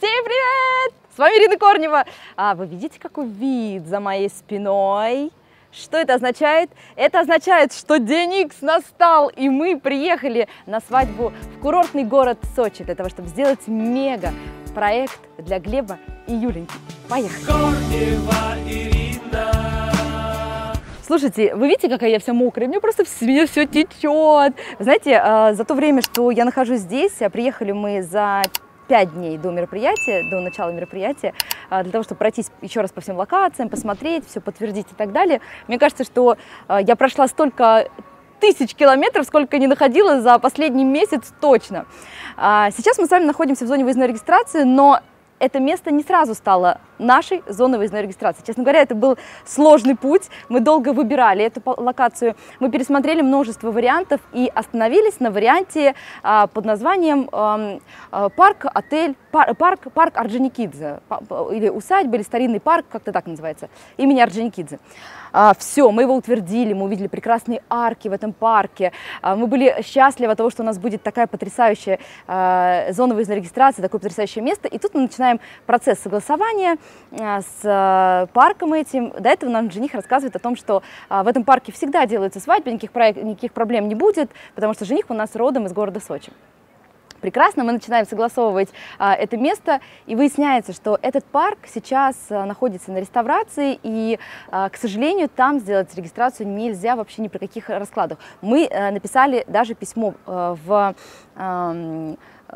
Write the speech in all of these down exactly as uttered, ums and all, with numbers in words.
Всем привет! С вами Ирина Корнева. А вы видите, какой вид за моей спиной? Что это означает? Это означает, что день Икс настал, и мы приехали на свадьбу в курортный город Сочи для того, чтобы сделать мега проект для Глеба и Юленьки. Поехали! Корнева Ирина. Слушайте, вы видите, какая я вся мокрая? Мне просто с меня все течет. Знаете, за то время, что я нахожусь здесь, приехали мы за пять дней до мероприятия, до начала мероприятия, для того, чтобы пройтись еще раз по всем локациям, посмотреть, все подтвердить и так далее. Мне кажется, что я прошла столько тысяч километров, сколько не находила за последний месяц точно. Сейчас мы с вами находимся в зоне выездной регистрации, но это место не сразу стало нашей зоной выездной регистрации. Честно говоря, это был сложный путь. Мы долго выбирали эту локацию. Мы пересмотрели множество вариантов и остановились на варианте а, под названием а, а, парк-отель, пар, парк, парк Орджоникидзе. Или усадьба, или старинный парк, как-то так называется, имени Орджоникидзе. А, все, мы его утвердили, мы увидели прекрасные арки в этом парке. А, мы были счастливы от того, что у нас будет такая потрясающая а, зона выездной регистрации, такое потрясающее место. И тут мы начинаем процесс согласования с парком этим. До этого нам жених рассказывает о том, что в этом парке всегда делаются свадьбы, никаких, проект, никаких проблем не будет, потому что жених у нас родом из города Сочи. Прекрасно, мы начинаем согласовывать а, это место, и выясняется, что этот парк сейчас а, находится на реставрации, и, а, к сожалению, там сделать регистрацию нельзя вообще ни при каких раскладах. Мы а, написали даже письмо а, в... А,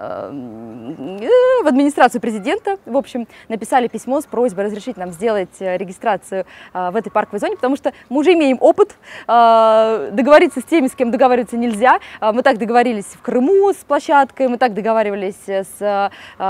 в администрацию президента, в общем, написали письмо с просьбой разрешить нам сделать регистрацию в этой парковой зоне, потому что мы уже имеем опыт, договориться с теми, с кем договариваться нельзя. Мы так договорились в Крыму с площадкой, мы так договаривались с,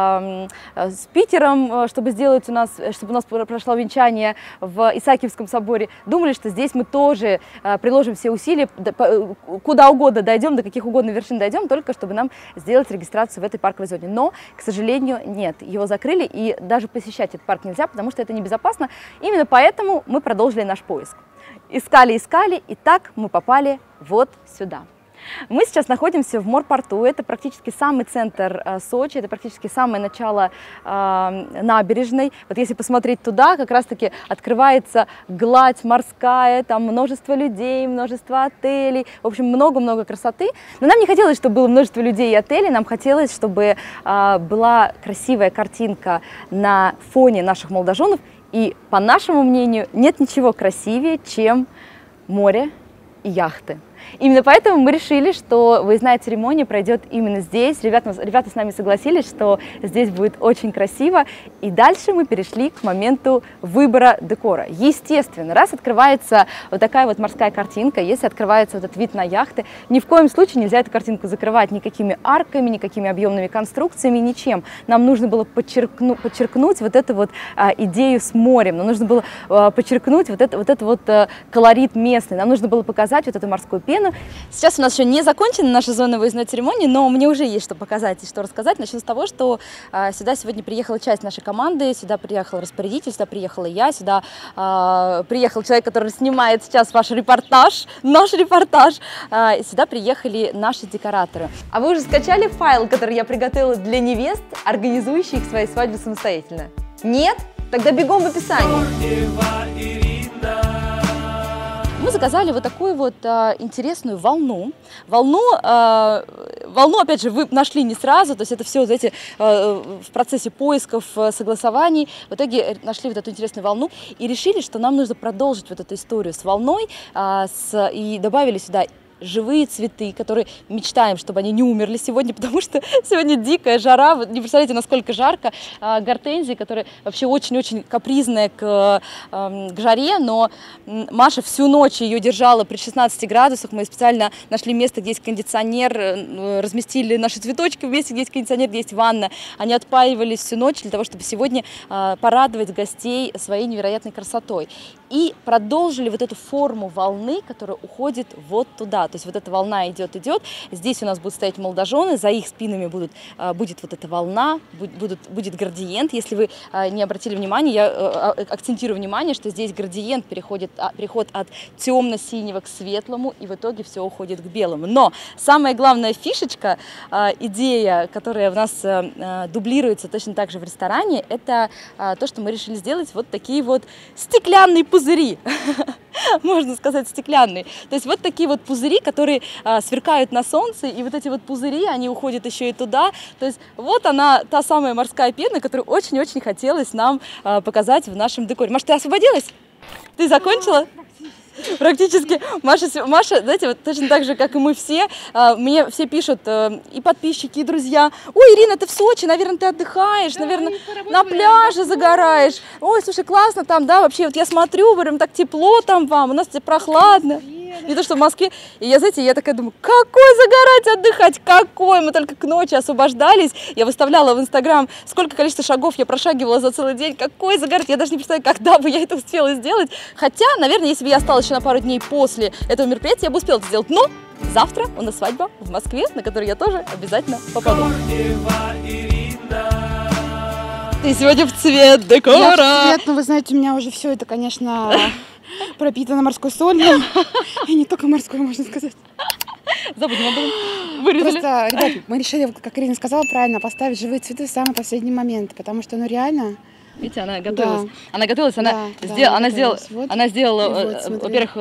с Питером, чтобы сделать у нас, чтобы у нас прошло венчание в Исаакиевском соборе. Думали, что здесь мы тоже приложим все усилия, куда угодно дойдем, до каких угодно вершин дойдем, только чтобы нам сделать регистрацию в этой парковой зоне. Но, к сожалению, нет. Его закрыли, и даже посещать этот парк нельзя, потому что это небезопасно. Именно поэтому мы продолжили наш поиск. Искали, искали, и так мы попали вот сюда. Мы сейчас находимся в морпорту, это практически самый центр э, Сочи, это практически самое начало э, набережной. Вот если посмотреть туда, как раз-таки открывается гладь морская, там множество людей, множество отелей, в общем, много-много красоты. Но нам не хотелось, чтобы было множество людей и отелей, нам хотелось, чтобы э, была красивая картинка на фоне наших молодоженов. И, по нашему мнению, нет ничего красивее, чем море и яхты. Именно поэтому мы решили, что выездная церемония пройдет именно здесь. Ребята, ребята с нами согласились, что здесь будет очень красиво. И дальше мы перешли к моменту выбора декора. Естественно, раз открывается вот такая вот морская картинка, если открывается вот этот вид на яхты, ни в коем случае нельзя эту картинку закрывать никакими арками, никакими объемными конструкциями, ничем. Нам нужно было подчеркну, подчеркнуть вот эту вот а, идею с морем, нам нужно было а, подчеркнуть вот это вот, это вот а, колорит местный, нам нужно было показать вот эту морскую пену. Сейчас у нас еще не закончена наша зона выездной церемонии, но мне уже есть что показать и что рассказать. Начну с того, что э, сюда сегодня приехала часть нашей команды, сюда приехал распорядитель, сюда приехала я, сюда э, приехал человек, который снимает сейчас ваш репортаж, наш репортаж, э, сюда приехали наши декораторы. А вы уже скачали файл, который я приготовила для невест, организующих свои свадьбы самостоятельно? Нет? Тогда бегом в описании. Мы заказали вот такую вот а, интересную волну. Волну, а, волну, опять же, вы нашли не сразу, то есть это все, знаете, а, в процессе поисков, согласований. В итоге нашли вот эту интересную волну и решили, что нам нужно продолжить вот эту историю с волной, а, с, и добавили сюда живые цветы, которые мечтаем, чтобы они не умерли сегодня, потому что сегодня дикая жара, вы не представляете, насколько жарко. Гортензии, которая вообще очень-очень капризная к, к жаре, но Маша всю ночь ее держала при шестнадцати градусах. Мы специально нашли место, где есть кондиционер, разместили наши цветочки в месте, где есть кондиционер, где есть ванна. Они отпаивались всю ночь для того, чтобы сегодня порадовать гостей своей невероятной красотой. и продолжили вот эту форму волны, которая уходит вот туда. То есть вот эта волна идет, идет. Здесь у нас будут стоять молодожены, за их спинами будут, будет вот эта волна, будет, будет градиент. Если вы не обратили внимания, я акцентирую внимание, что здесь градиент переходит, переход от темно-синего к светлому, и в итоге все уходит к белому. Но самая главная фишечка, идея, которая у нас дублируется точно так же в ресторане, это то, что мы решили сделать вот такие вот стеклянные пузыри, можно сказать, стеклянные. То есть вот такие вот пузыри, которые а, сверкают на солнце, и вот эти вот пузыри, они уходят еще и туда. То есть вот она, та самая морская пена, которую очень-очень хотелось нам а, показать в нашем декоре. Маша, ты освободилась? Ты закончила? Практически. Маша, Маша, знаете, вот точно так же, как и мы все, мне все пишут, и подписчики, и друзья: ой, Ирина, ты в Сочи, наверное, ты отдыхаешь, да, наверное, на пляже загораешь. Ой, слушай, классно там, да, вообще, вот я смотрю, прям так тепло там вам, у нас прохладно. Не то, что в Москве. И я, знаете, я такая думаю, какой загорать, отдыхать, какой? Мы только к ночи освобождались. Я выставляла в Инстаграм, сколько количество шагов я прошагивала за целый день. Какой загорать? Я даже не представляю, когда бы я это успела сделать. Хотя, наверное, если бы я осталась еще на пару дней после этого мероприятия, я бы успела это сделать. Но завтра у нас свадьба в Москве, на которую я тоже обязательно попаду. Ты сегодня в цвет декора. Я в цвет, но вы знаете, у меня уже все это, конечно, пропитано морской солью. И не только морской, можно сказать. Забудем об этом. Вырезали. Просто, ребят, мы решили, как Ирина сказала правильно, поставить живые цветы в самый последний момент, потому что, ну, реально... Видите, она готовилась. Да. Она готовилась, да, она, да, сделала, она, она, сделала, вот. она сделала, вот, во-первых,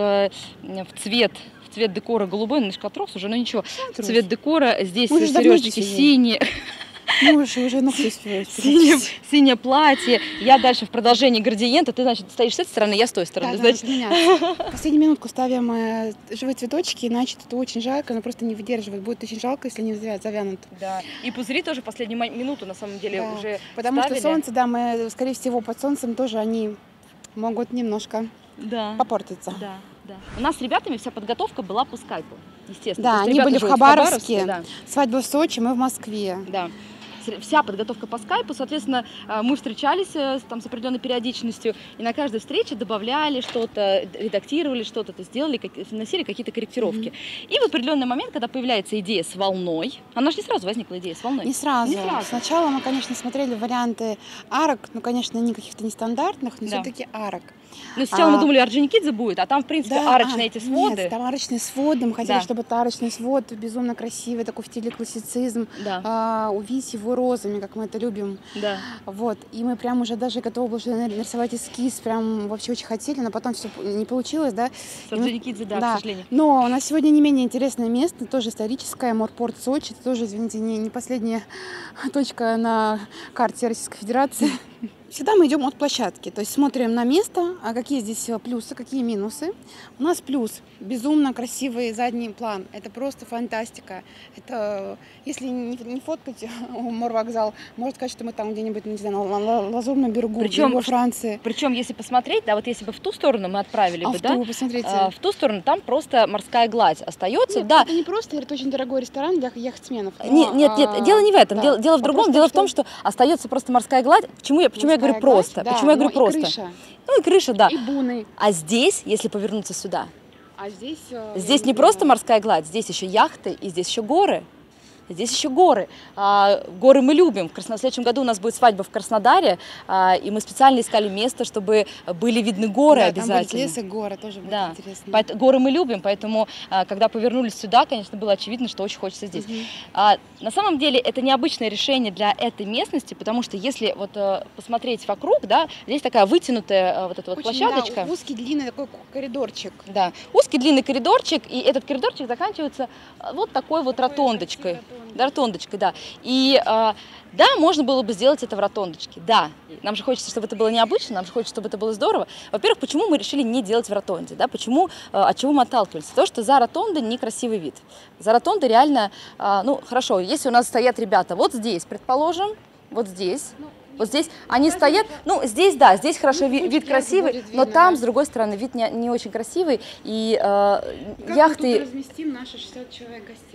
в цвет, в цвет декора голубой, немножко отрос уже, но ничего. Отрос. Цвет декора, здесь сережечки синие. Ну, уже, уже ногти успевают. Синее, синее платье. Я дальше в продолжении градиента. Ты, значит, стоишь с этой стороны, я с той стороны. Да, да, последнюю минутку ставим э, живые цветочки, иначе это очень жарко, но просто не выдерживает. Будет очень жалко, если они завянут. Да. И пузыри тоже последнюю минуту, на самом деле, да, уже потому ставили. что солнце, да, мы, скорее всего, под солнцем тоже они могут немножко да. попортиться. Да. Да. У нас с ребятами вся подготовка была по скайпу, естественно. Да, они были в Хабаровске, в Хабаровске, да. Свадьба в Сочи, мы в Москве. Да. Вся подготовка по скайпу, соответственно, мы встречались там с определенной периодичностью, и на каждой встрече добавляли что-то, редактировали что-то, сделали, вносили какие-то корректировки. Mm-hmm. И в определенный момент, когда появляется идея с волной, она же не сразу возникла идея с волной. Не сразу. Не сразу. Сначала мы, конечно, смотрели варианты арок, ну, конечно, не каких-то нестандартных, но да. все-таки арок. Ну, сначала а, мы думали, Орджоникидзе будет, а там, в принципе, да, арочные а, эти своды. Нет, там арочные своды, мы хотели, да. чтобы это арочный свод безумно красивый, такой в стиле классицизм, да. а, увидеть его розами, как мы это любим. Да. Вот, и мы прям уже даже готовы были нарисовать эскиз, прям вообще очень хотели, но потом все не получилось, да. С Орджоникидзе, да, да, к сожалению. Но у нас сегодня не менее интересное место, тоже историческое, морпорт Сочи, это тоже, извините, не, не последняя точка на карте Российской Федерации. Всегда мы идем от площадки, то есть смотрим на место, а какие здесь плюсы, какие минусы. У нас плюс – безумно красивый задний план, это просто фантастика. Это, если не, не фоткать морвокзал, можно сказать, что мы там где-нибудь, не знаю, на Лазурном берегу, причем, берегу Франции. Причем, если посмотреть, да, вот если бы в ту сторону мы отправили а бы, в да, ту, посмотрите. А, в ту сторону там просто морская гладь остается. Нет, да. это не просто, это очень дорогой ресторан для яхтсменов. Но, нет, нет, нет, а, дело не в этом, да. дело, дело в другом, дело в том, что остается просто морская гладь. Почему я, почему я говорю просто? Да, почему я говорю просто? Крыша. Ну и крыша, да. И буны. А здесь, если повернуться сюда, а здесь, здесь не просто морская гладь, здесь еще яхты и здесь еще горы. Здесь еще горы. А, горы мы любим. В, Красно... в следующем году у нас будет свадьба в Краснодаре, а, и мы специально искали место, чтобы были видны горы да, обязательно. Там будет лес и горы, тоже будет да. интересно. По... Горы мы любим, поэтому, а, когда повернулись сюда, конечно, было очевидно, что очень хочется здесь. Угу. А, на самом деле, это необычное решение для этой местности, потому что если вот а, посмотреть вокруг, да, здесь такая вытянутая а, вот эта вот очень, площадочка. Да, узкий, длинный такой коридорчик. Да, узкий, длинный коридорчик, и этот коридорчик заканчивается вот такой вот ротондочкой. Да, ротондочкой, да. И а, да, можно было бы сделать это в ротондочке, да. Нам же хочется, чтобы это было необычно, нам же хочется, чтобы это было здорово. Во-первых, почему мы решили не делать в ротонде, да? Почему, а, от чего мы отталкивались? То, что за ротондой некрасивый вид. За ротондой реально, а, ну, хорошо, если у нас стоят ребята вот здесь, предположим, вот здесь, вот здесь они стоят, ну, здесь, да, здесь хорошо, вид, вид красивый, но там, с другой стороны, вид не, не очень красивый, и э, как яхты... мы тут разместим наши шестьдесят человек гостей?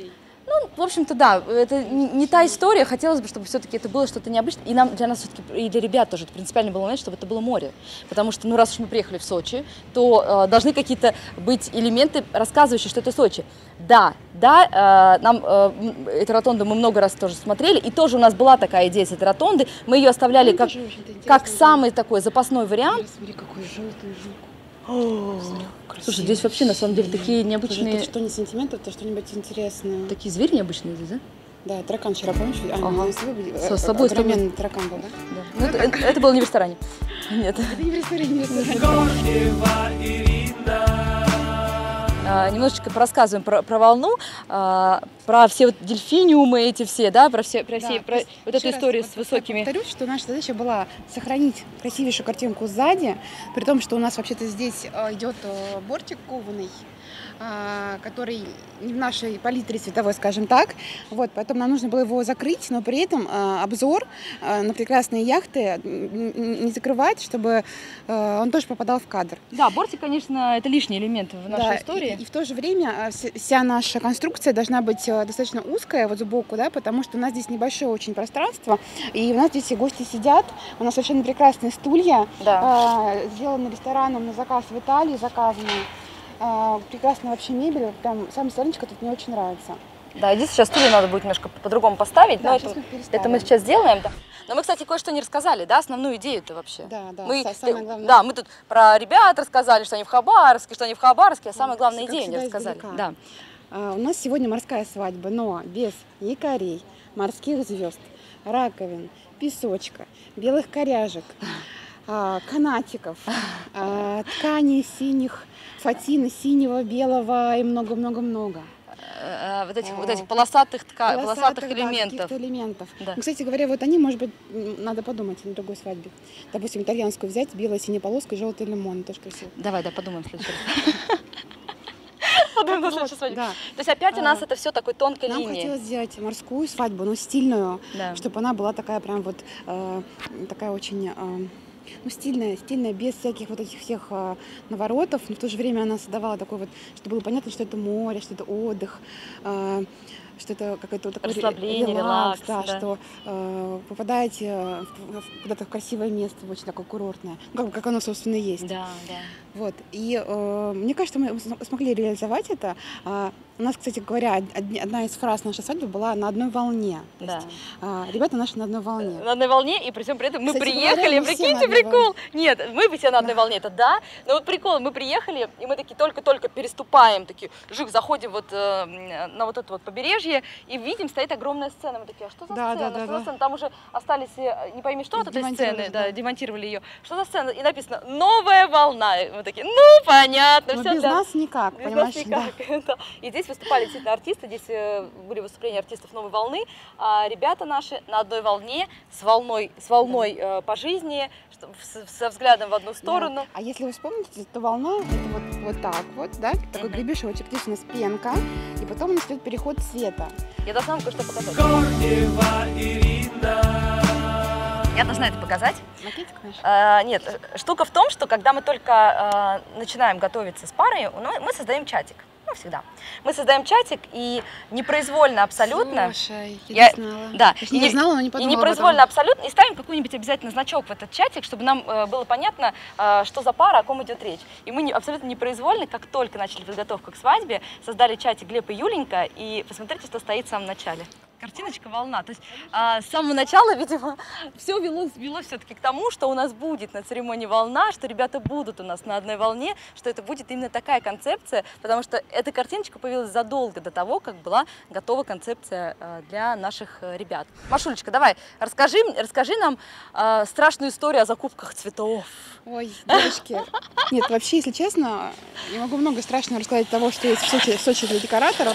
Ну, в общем-то, да, это не та история. Хотелось бы, чтобы все-таки это было что-то необычное. И нам, для нас все-таки, и для ребят тоже это принципиально было момент, чтобы это было море. Потому что, ну, раз уж мы приехали в Сочи, то э, должны какие-то быть элементы, рассказывающие, что это Сочи. Да, да, э, нам э, эту ротонду мы много раз тоже смотрели, и тоже у нас была такая идея с этой ротонды. Мы ее оставляли как, как самый такой запасной вариант. Смотри, какой желтый жук. О, слушай, здесь вообще на самом деле такие необычные... Это что не сантиметр, это что-нибудь интересное. Такие звери необычные здесь, да? Да, таракан вчера, помнишь? А, Ага. Со С собой огроменный таракан был, да? Да. Ну, это, это, это было не в ресторане. Нет. Это не в ресторане, не в ресторане. А, немножечко порассказываем про, про волну, а, про все вот дельфиниумы эти все, да, про все, про, Да, все, про вот эту раз историю вот с высокими... Повторюсь, что наша задача была сохранить красивейшую картинку сзади, при том, что у нас вообще-то здесь э, идет э, бортик кованый, э, который не в нашей палитре цветовой, скажем так. Вот, поэтому нам нужно было его закрыть, но при этом э, обзор э, на прекрасные яхты не закрывать, чтобы э, он тоже попадал в кадр. Да, бортик, конечно, это лишний элемент в нашей Да, истории. И, и в то же время э, вся, вся наша конструкция должна быть э, достаточно узкая вот сбоку, да, потому что у нас здесь небольшое очень пространство, и у нас здесь и гости сидят, у нас совершенно прекрасные стулья, Да. э, сделаны рестораном на заказ в Италии, заказанные. Э, прекрасная вообще мебель, там сам столичка тут мне очень нравится. Да, здесь сейчас стулья надо будет немножко по-другому поставить, Да, но сейчас это, мы переставим. это мы сейчас сделаем. Да. Но мы, кстати, кое-что не рассказали, да, основную идею-то вообще. Да, да, мы, самое главное. Да, мы тут про ребят рассказали, что они в Хабаровске, что они в Хабаровске, а самая главная Как идея не всегда рассказали. издалека. Да. Uh, у нас сегодня морская свадьба, но без якорей, морских звезд, раковин, песочка, белых коряжек, uh, канатиков, uh, тканей синих, фатина синего, белого и много-много-много. Вот этих, вот этих полосатых, тка... полосатых, полосатых да, элементов. элементов. Да. Ну, кстати говоря, вот они, может быть, надо подумать на другой свадьбе. Допустим, итальянскую взять, белая синяя полоска и желтый лимон, тоже красиво. Давай, да, подумаем в следующий раз. Подумаем на следующей свадьбе. То есть опять у нас это все такой тонкой линией. Нам хотелось сделать морскую свадьбу, но стильную, чтобы она была такая прям вот, такая очень... Ну, стильная, стильная, без всяких вот этих всех э, наворотов, но в то же время она создавала такой вот, чтобы было понятно, что это море, что это отдых, э, что это какой-то такой расслабление, релакс, релакс, да, да. что э, попадаете в, в, куда-то в красивое место, очень такое курортное, как, как оно, собственно, есть. Да, да. Вот, и э, мне кажется, мы смогли реализовать это. Э, у нас, кстати говоря, одна из фраз нашей свадьбы была «на одной волне». То да. есть, э, ребята наши на одной волне. На одной волне, и при всем при этом мы Кстати приехали, говоря, мы прикиньте, прикол. волне. Нет, мы все на одной Да. волне, это да, но вот прикол, мы приехали, и мы такие только-только переступаем, такие, жик, заходим вот э, на вот это вот побережье, и видим, стоит огромная сцена. Мы такие, а что за Да, сцена? да, да, что да. за сцена? Там уже остались, э, не пойми, что от этой сцены, да, да. демонтировали ее. Что за сцена? И написано «Новая волна». И мы такие, ну, понятно, Но все. без да. нас никак, Без понимаешь? нас никак. Да. И здесь выступали действительно артисты, здесь э, были выступления артистов «Новой волны», а ребята наши на одной волне, с волной, с волной э, по жизни, что, с, со взглядом в одну сторону. Да. А если вы вспомните, то волна это вот, вот так вот, да, такой Мгм. гребешочек, здесь у нас пенка, и потом у нас идет переход цвета. Я должна вам кое-что показать. Я должна это показать. Макетик наш? А, нет, штука в том, что когда мы только а, начинаем готовиться с парой, ну, мы создаем чатик. Ну, всегда. Мы создаем чатик, и непроизвольно абсолютно... Слушай, я, Я- не знала. Да, Точнее, я знала, но не и подумала непроизвольно об этом. абсолютно, и ставим какой-нибудь обязательно значок в этот чатик, чтобы нам э, было понятно, э, что за пара, о ком идет речь. И мы не, абсолютно непроизвольно, как только начали подготовку к свадьбе, создали чатик Глеб и Юленька, и посмотрите, что стоит в самом начале. Картиночка волна. То есть а, с самого начала, видимо, все вело, вело все-таки к тому, что у нас будет на церемонии волна, что ребята будут у нас на одной волне, что это будет именно такая концепция, потому что эта картиночка появилась задолго до того, как была готова концепция а, для наших а, ребят. Машулечка, давай, расскажи, расскажи нам а, страшную историю о закупках цветов. Ой, девочки. Нет, вообще, если честно, я могу много страшного рассказать того, что есть в Сочи, в Сочи для декораторов.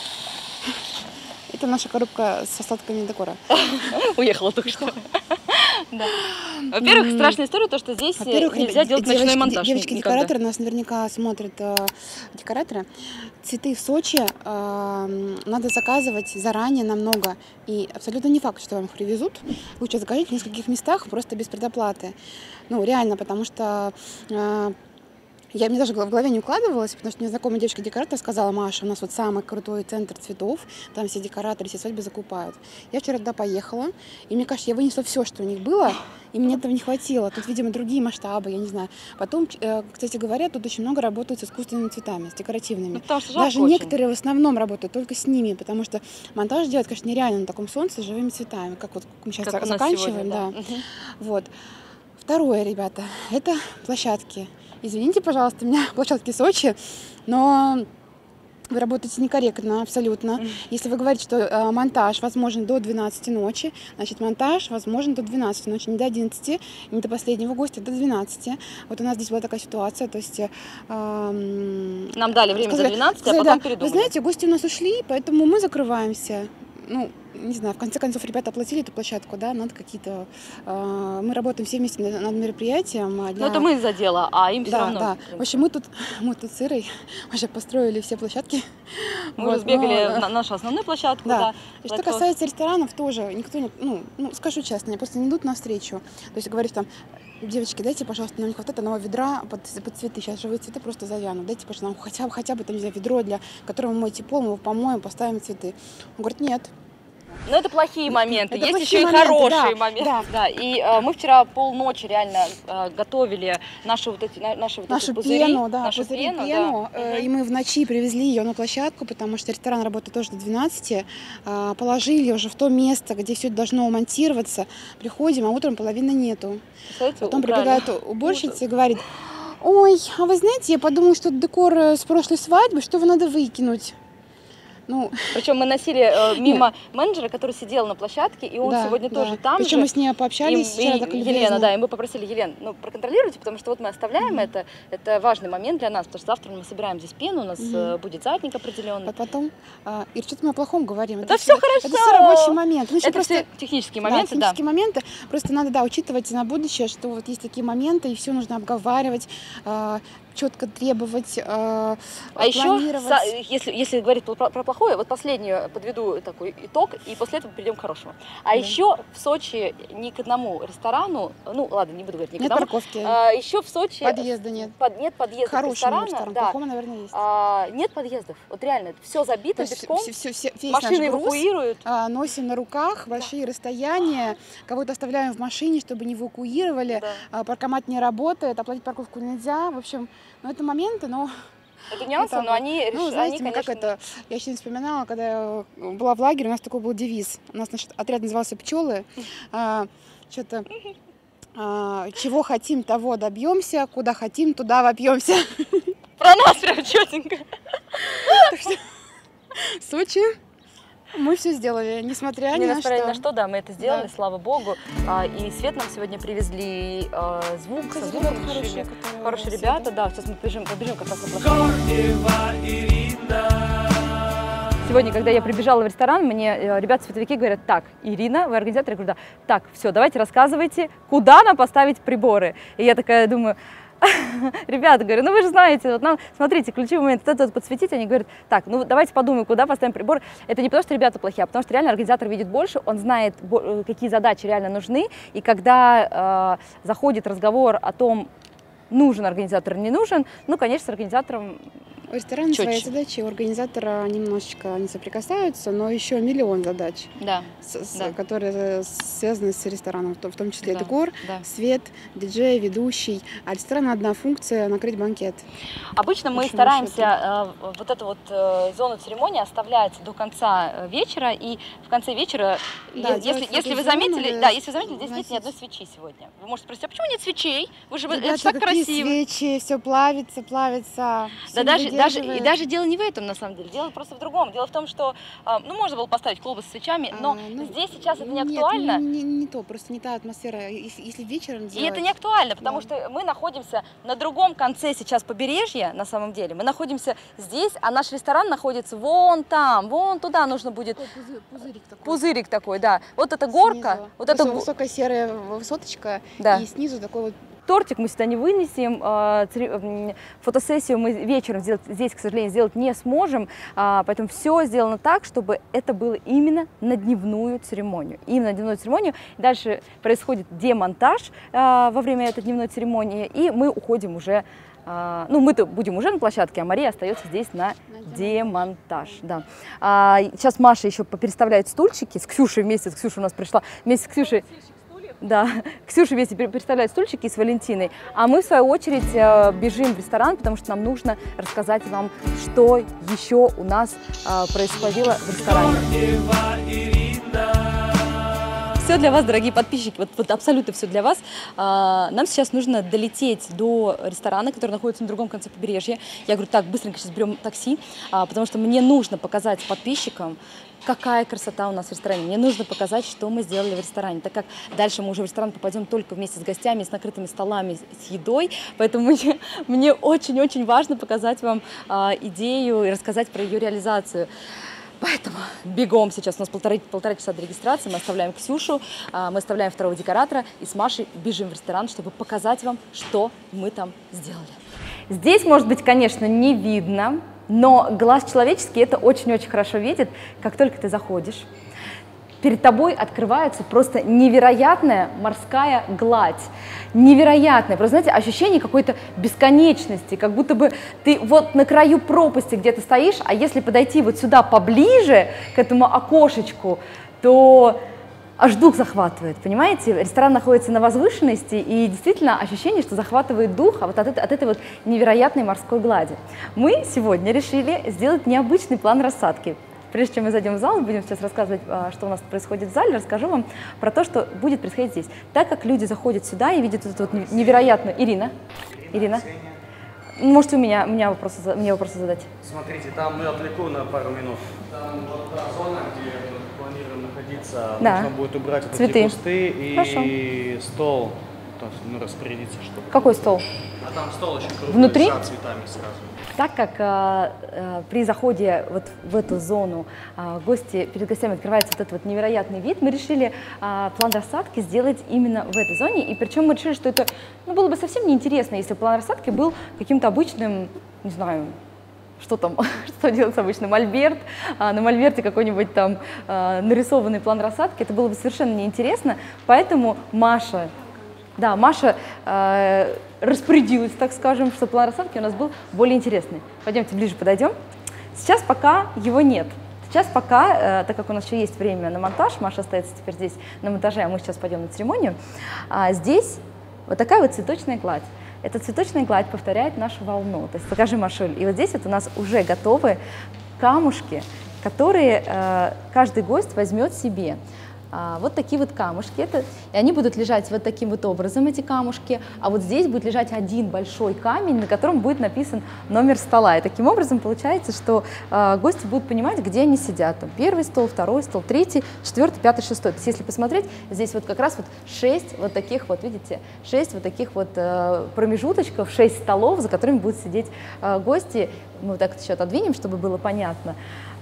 Это наша коробка с остатками декора. Уехала только что. Да. Во-первых, страшная история, то, что здесь Во-первых, нельзя делать девочки, ночной монтаж. Девочки никогда. декораторы нас наверняка смотрят, э, декораторы. Цветы в Сочи э, надо заказывать заранее намного. И абсолютно не факт, что вам их привезут. Лучше закажите в нескольких местах просто без предоплаты. Ну, реально, потому что... Э, Я, мне даже в голове не укладывалось, потому что мне знакомая девочка-декоратор сказала: Маша, у нас вот самый крутой центр цветов, там все декораторы, все свадьбы закупают. Я вчера туда поехала, и мне кажется, я вынесла все, что у них было, и мне этого не хватило. Тут, видимо, другие масштабы, я не знаю. Потом, кстати говоря, тут очень много работают с искусственными цветами, с декоративными. Ну, даже очень. некоторые в основном работают только с ними, потому что монтаж делать, конечно, нереально на таком солнце с живыми цветами, как вот мы сейчас как заканчиваем. Сегодня, да. Да. Угу. Вот. Второе, ребята, это площадки. Извините, пожалуйста, у меня площадки Сочи, но вы работаете некорректно абсолютно. Mm. Если вы говорите, что э, монтаж возможен до двенадцати ночи, значит, монтаж возможен до двенадцати ночи, не до одиннадцати, не до последнего гостя, а до двенадцати. Вот у нас здесь была такая ситуация, то есть... Э, Нам дали время сказали, до двенадцати, сказали, а потом да, передумали. Вы знаете, гости у нас ушли, поэтому мы закрываемся. Ну, не знаю, в конце концов, ребята оплатили эту площадку, да, надо какие-то... Э, мы работаем все вместе над, над мероприятием. А для... Ну, это мы за дело, а им все да, равно. Да, в общем, мы тут, мы тут с Ирой уже построили все площадки. Мы вот, разбегали но... на нашу основную площадку, да. да. И что касается ресторанов, тоже никто не... Ну, ну, скажу честно, они просто не идут навстречу. То есть говоришь там: девочки, дайте, пожалуйста, нам не хватает одного ведра под, под цветы. Сейчас живые цветы просто завянут. Дайте, пожалуйста, нам хотя бы, хотя бы там, не знаю, ведро, для которого мы моете пол, мы его помоем, поставим цветы. Он говорит: нет. Но это плохие моменты, это есть плохие еще моменты, и хорошие да, моменты. Да. Да. И э, мы вчера полночи реально э, готовили наши вот эти, наши вот нашу эти пузыри. Пену, да, нашу пузыри, пену, пену. Да. Э, и мы в ночи привезли ее на площадку, потому что ресторан работает тоже до двенадцати. Э, положили уже в то место, где все это должно монтироваться. Приходим, а утром половины нету. Потом украли. Прибегает уборщица и говорит: ой, а вы знаете, я подумала, что это декор с прошлой свадьбы, что его надо выкинуть. Ну, причем мы носили э, мимо нет. менеджера, который сидел на площадке, и он да, сегодня да. тоже там Причем же. мы с ней пообщались. И, и, Елена, да, и мы попросили: Елен, ну проконтролируйте, потому что вот мы оставляем mm-hmm. это, это важный момент для нас, потому что завтра мы собираем здесь пену, у нас mm-hmm. будет задник определенный. А потом, а, Ир, что-то мы о плохом говорим. Это, это все хорошо. Это все рабочий момент. Ну, это просто, все технические моменты, да. технические да. моменты. Просто надо, да, учитывать на будущее, что вот есть такие моменты, и все нужно обговаривать, а, четко требовать, э, а планировать. еще, если, если говорить про, про плохое, вот последнюю подведу такой итог, и после этого перейдем к хорошему. А да. еще в Сочи ни к одному ресторану, ну ладно, не буду говорить ни к нет одному. Парковки. А, еще в Сочи... Подъезда нет. Под, нет подъезда ресторана. ресторан, да. Плохого, наверное, есть. А, нет подъездов. Вот реально, все забито битком, все, все, все, весь машины наш груз, эвакуируют. А, носим на руках большие да. расстояния, кого-то оставляем в машине, чтобы не эвакуировали, да. а, паркомат не работает, оплатить парковку нельзя. В общем, ну, это моменты, но... Это нюансы, это, но они, ну, знаете, они, конечно... как это, я еще не вспоминала, когда я была в лагере, у нас такой был девиз. У нас наш отряд назывался «Пчелы». А, что-то... А, чего хотим, того добьемся, куда хотим, туда вопьемся. Про нас прям четенько. Так что Сочи... Мы все сделали, несмотря ни на что. на что, да, мы это сделали, да. слава богу. А, и свет нам сегодня привезли, а, звук, со звуком хорошие, хорошие ребята, да. Сейчас мы побежим, побежим как раз на площадку. Сегодня, когда я прибежала в ресторан, мне ребята-световики говорят: так, Ирина, вы организатор? Я говорю: да. Так, все, давайте рассказывайте, куда нам поставить приборы. И я такая думаю: ребята, говорю, ну вы же знаете, вот нам, смотрите, ключевой момент, вот это подсветить. Они говорят: так, ну давайте подумаем, куда поставим прибор. Это не потому, что ребята плохие, а потому что реально организатор видит больше, он знает, какие задачи реально нужны. И когда э, заходит разговор о том, нужен организатор или не нужен, ну, конечно, с организатором У ресторана свои задачи, у организатора немножечко не соприкасаются, но еще миллион задач, да. С, с, да. которые связаны с рестораном, в том числе да. декор, да. свет, диджей, ведущий. А ресторана одна функция — накрыть банкет. Обычно мы Очень стараемся э, вот эту вот э, зону церемонии оставлять до конца вечера, и в конце вечера, да, если, если вы заметили, да, если вы заметили, здесь нет ни одной свечи сегодня. Вы можете спросить: а почему нет свечей? Вы же Ребята, это же так какие красиво. Свечи, все плавится, плавится. Да, даже, даже, и даже дело не в этом, на самом деле, дело просто в другом. Дело в том, что, ну, можно было поставить колбы с свечами, но а, ну, здесь сейчас это не актуально. Нет, не, не то, просто не та атмосфера, если, если вечером делать. И это не актуально, потому да. что мы находимся на другом конце сейчас побережья, на самом деле. Мы находимся здесь, а наш ресторан находится вон там, вон туда нужно будет. Пузырь, пузырик такой. Пузырик такой, да. Вот эта горка. Снизу. Вот эта высокая серая высоточка, да. и снизу такой вот. Тортик мы сюда не вынесем, фотосессию мы вечером сделать, здесь, к сожалению, сделать не сможем, поэтому все сделано так, чтобы это было именно на дневную церемонию. Именно на дневную церемонию. Дальше происходит демонтаж во время этой дневной церемонии, и мы уходим уже А, ну, мы-то будем уже на площадке, а Мария остается здесь на демонтаж. Да. А, сейчас Маша еще переставляет стульчики с Ксюшей вместе, с Ксюшей у нас пришла, вместе с Ксюшей. Да, Ксюша вместе переставляет стульчики с Валентиной, а мы, в свою очередь, бежим в ресторан, потому что нам нужно рассказать вам, что еще у нас происходило в ресторане. Все для вас, дорогие подписчики, вот, вот абсолютно все для вас. А, нам сейчас нужно долететь до ресторана, который находится на другом конце побережья. Я говорю, так, быстренько сейчас берем такси, а, потому что мне нужно показать подписчикам, какая красота у нас в ресторане. Мне нужно показать, что мы сделали в ресторане, так как дальше мы уже в ресторан попадем только вместе с гостями, с накрытыми столами, с едой. Поэтому мне очень-очень важно показать вам а, идею и рассказать про ее реализацию. Поэтому бегом сейчас, у нас полтора, полтора часа до регистрации, мы оставляем Ксюшу, мы оставляем второго декоратора и с Машей бежим в ресторан, чтобы показать вам, что мы там сделали. Здесь, может быть, конечно, не видно, но глаз человеческий это очень-очень хорошо видит, как только ты заходишь. Перед тобой открывается просто невероятная морская гладь. Невероятное, просто, знаете, ощущение какой-то бесконечности, как будто бы ты вот на краю пропасти где-то стоишь, а если подойти вот сюда поближе, к этому окошечку, то аж дух захватывает, понимаете? Ресторан находится на возвышенности, и действительно ощущение, что захватывает дух а вот от, от этой вот невероятной морской глади. Мы сегодня решили сделать необычный план рассадки. Прежде чем мы зайдем в зал, будем сейчас рассказывать, что у нас происходит в зале, расскажу вам про то, что будет происходить здесь. Так как люди заходят сюда и видят эту вот невероятную... Ирина? Ирина? Можете у меня, меня вопросы, мне вопросы задать? Смотрите, там мы отвлеку на пару минут. Там вот та зона, где мы планируем находиться, да. Нужно будет убрать вот цветы. эти кусты и Хорошо. стол, ну, распорядиться, чтобы... Какой стол? А там стол очень крутой, внутри? С цветами сразу. Так как э, э, при заходе вот в эту зону э, гости, перед гостями открывается вот этот вот невероятный вид, мы решили э, план рассадки сделать именно в этой зоне. И причем мы решили, что это ну, было бы совсем неинтересно, если план рассадки был каким-то обычным, не знаю, что там, что делать с обычным мольберт, а на мольберте какой-нибудь там э, нарисованный план рассадки, это было бы совершенно неинтересно. Поэтому Маша... Да, Маша э, распорядилась, так скажем, что план рассадки у нас был более интересный. Пойдемте ближе подойдем. Сейчас пока его нет. Сейчас пока, э, так как у нас еще есть время на монтаж, Маша остается теперь здесь на монтаже, а мы сейчас пойдем на церемонию, а здесь вот такая вот цветочная гладь. Эта цветочная гладь повторяет нашу волну. То есть покажи, Машуль. И вот здесь вот у нас уже готовы камушки, которые э, каждый гость возьмет себе. А, вот такие вот камушки, это, и они будут лежать вот таким вот образом, эти камушки, а вот здесь будет лежать один большой камень, на котором будет написан номер стола. И таким образом получается, что а, гости будут понимать, где они сидят. Там, первый стол, второй стол, третий, четвертый, пятый, шестой. То есть если посмотреть, здесь вот как раз вот шесть вот таких вот, видите, шесть вот таких вот а, промежуточков, шесть столов, за которыми будут сидеть а, гости. Мы вот так еще отодвинем, чтобы было понятно.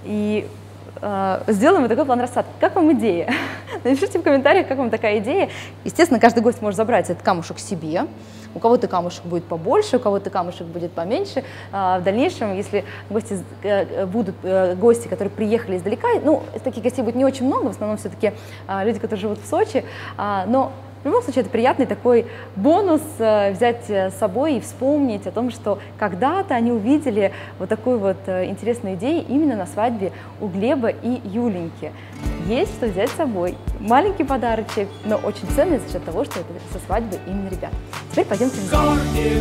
И сделаем вот такой план рассадки. Как вам идея? Напишите в комментариях, как вам такая идея. Естественно, каждый гость может забрать этот камушек себе. У кого-то камушек будет побольше, у кого-то камушек будет поменьше. В дальнейшем, если гости, будут гости, которые приехали издалека, ну, таких гостей будет не очень много, в основном все-таки люди, которые живут в Сочи, но в любом случае, это приятный такой бонус э, взять с собой и вспомнить о том, что когда-то они увидели вот такую вот э, интересную идею именно на свадьбе у Глеба и Юленьки. Есть что взять с собой. Маленький подарочек, но очень ценный за счет того, что это со свадьбы именно ребят. Теперь пойдемте в зал.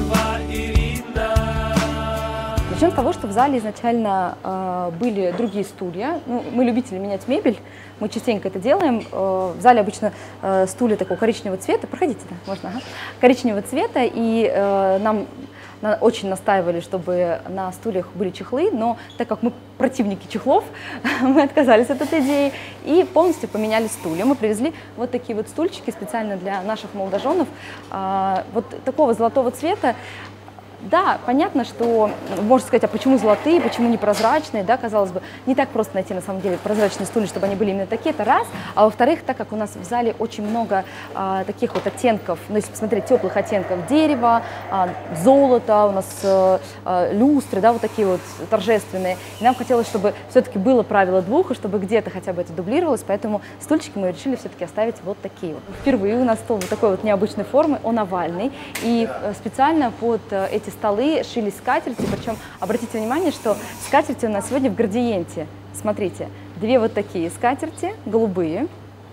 Начнем с того, что в зале изначально э, были другие стулья. Ну, мы любители менять мебель, мы частенько это делаем. Э, в зале обычно э, стулья такого коричневого цвета. Проходите, да, можно, ага. Коричневого цвета, и э, нам на, очень настаивали, чтобы на стульях были чехлы, но так как мы противники чехлов, мы отказались от этой идеи и полностью поменяли стулья. Мы привезли вот такие вот стульчики специально для наших молодоженов, э, вот такого золотого цвета. Да, понятно, что можно сказать, а почему золотые, почему не прозрачные, да, казалось бы, не так просто найти на самом деле прозрачные стулья, чтобы они были именно такие, это раз, а во-вторых, так как у нас в зале очень много а, таких вот оттенков, ну, если посмотреть, теплых оттенков дерева, а, золота, у нас а, а, люстры, да, вот такие вот торжественные, и нам хотелось, чтобы все-таки было правило двух, и чтобы где-то хотя бы это дублировалось, поэтому стульчики мы решили все-таки оставить вот такие вот. Впервые у нас стол вот такой вот необычной формы, он овальный, и специально под эти эти столы шились скатерти, причем обратите внимание, что скатерти у нас сегодня в градиенте. Смотрите, две вот такие скатерти, голубые.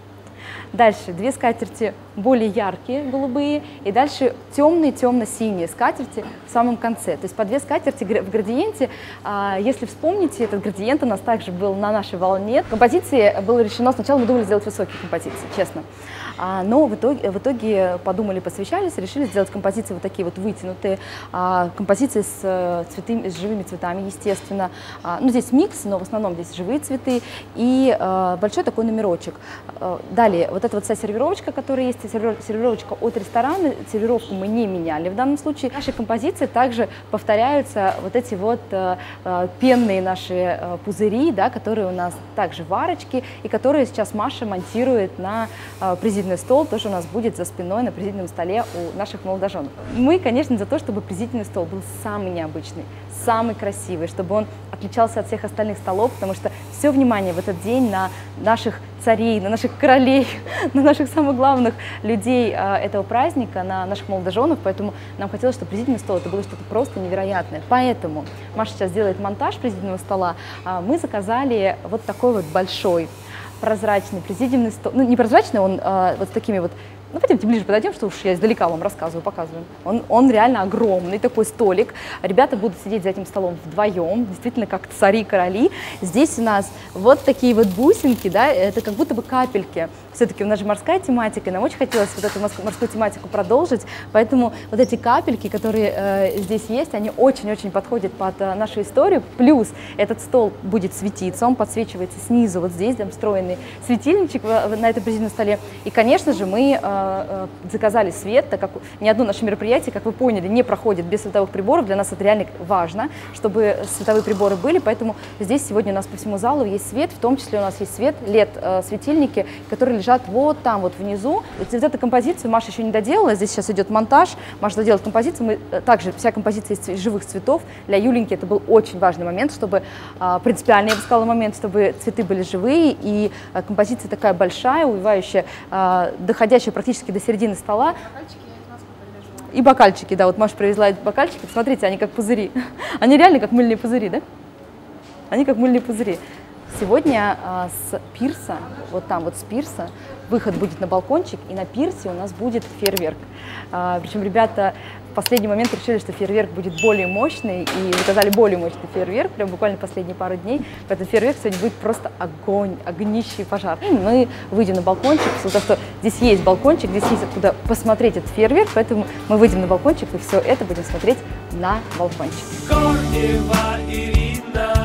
Дальше две скатерти более яркие, голубые, и дальше темные, темно-синие скатерти в самом конце. То есть по две скатерти в градиенте. Если вспомните, этот градиент у нас также был на нашей волне. Композиции было решено, сначала мы думали сделать высокие композиции, честно. Но в итоге, в итоге подумали, посвящались, решили сделать композиции вот такие вот вытянутые, композиции с, цветы, с живыми цветами, естественно. Ну, здесь микс, но в основном здесь живые цветы и большой такой номерочек. Далее, вот эта вот вся сервировочка, которая есть, сервировочка от ресторана, сервировку мы не меняли в данном случае. В нашей композиции также повторяются вот эти вот пенные наши пузыри, да, которые у нас также в арочке, и которые сейчас Маша монтирует на президентный стол, тоже у нас будет за спиной на президентном столе у наших молодоженов. Мы, конечно, за то, чтобы президентный стол был самый необычный, самый красивый, чтобы он отличался от всех остальных столов, потому что все внимание в этот день на наших царей, на наших королей, на наших самых главных людей этого праздника, на наших молодоженов, поэтому нам хотелось, чтобы президентный стол это было что-то просто невероятное. Поэтому Маша сейчас делает монтаж президентного стола, мы заказали вот такой вот большой прозрачный президиумный стол, ну не прозрачный, он а, вот с такими вот, ну пойдемте ближе подойдем, что уж я издалека вам рассказываю, показываю. Он, он реально огромный, такой столик, ребята будут сидеть за этим столом вдвоем, действительно как цари-короли. Здесь у нас вот такие вот бусинки, да, это как будто бы капельки. Все-таки у нас же морская тематика, и нам очень хотелось вот эту морскую тематику продолжить, поэтому вот эти капельки, которые э, здесь есть, они очень-очень подходят под э, нашу историю. Плюс этот стол будет светиться, он подсвечивается снизу, вот здесь там встроенный светильничек на этом президентном столе. И, конечно же, мы э, э, заказали свет, так как ни одно наше мероприятие, как вы поняли, не проходит без световых приборов. Для нас это реально важно, чтобы световые приборы были, поэтому здесь сегодня у нас по всему залу есть свет, в том числе у нас есть свет, лед-светильники, которые лежат вот там вот внизу. Вот эту композицию Маша еще не доделала, здесь сейчас идет монтаж, Маша доделает композицию, мы также вся композиция из живых цветов. Для Юленьки это был очень важный момент, чтобы, принципиально я бы сказала, момент, чтобы цветы были живые, и композиция такая большая, увивающая, доходящая практически до середины стола. И бокальчики, да, вот Маша привезла эти бокальчики, посмотрите, они как пузыри, они реально как мыльные пузыри, да? Они как мыльные пузыри. Сегодня а, с пирса, вот там вот с пирса, выход будет на балкончик, и на пирсе у нас будет фейерверк. А, причем ребята в последний момент решили, что фейерверк будет более мощный, и заказали более мощный фейерверк, прям буквально последние пару дней. Поэтому фейерверк сегодня будет просто огонь, огнище и пожар. И мы выйдем на балкончик, потому что здесь есть балкончик, здесь есть откуда посмотреть этот фейерверк, поэтому мы выйдем на балкончик, и все это будем смотреть на балкончик. Корнева Ирина.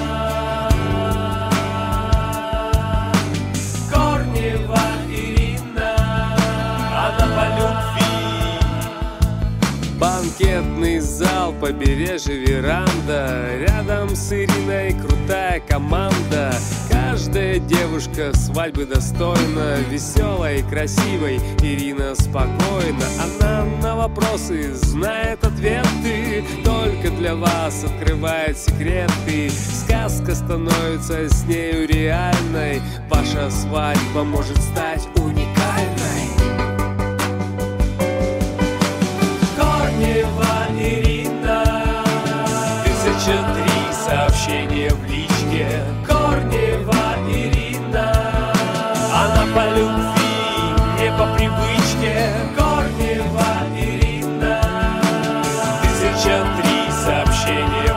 Банкетный зал, побережье, веранда. Рядом с Ириной крутая команда. Каждая девушка свадьбы достойна. Веселой, красивой, Ирина спокойна. Она на вопросы знает ответы. Только для вас открывает секреты. Сказка становится с нею реальной. Ваша свадьба может стать уникальной. Корнева Ирина. Тысяча три сообщения в личке. Корнева Ирина. Она по любви, не по привычке. Корнева Ирина. Тысяча три сообщения